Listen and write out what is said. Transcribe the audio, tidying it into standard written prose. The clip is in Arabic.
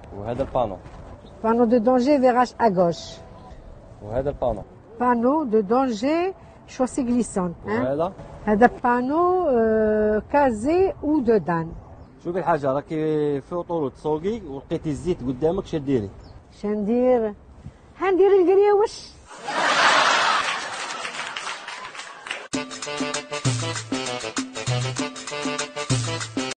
وهذا البانو. بانو دو دونجي فيراج اغوش. وهذا البانو. بانو دو دونجي شوسي غليسون. وهذا؟ هذا بانو كازي او دودان. شوفي الحاجه راكي في اوطورو تسوقي ولقيتي الزيت قدامك، شديري؟ شندير؟ هندير القريوش.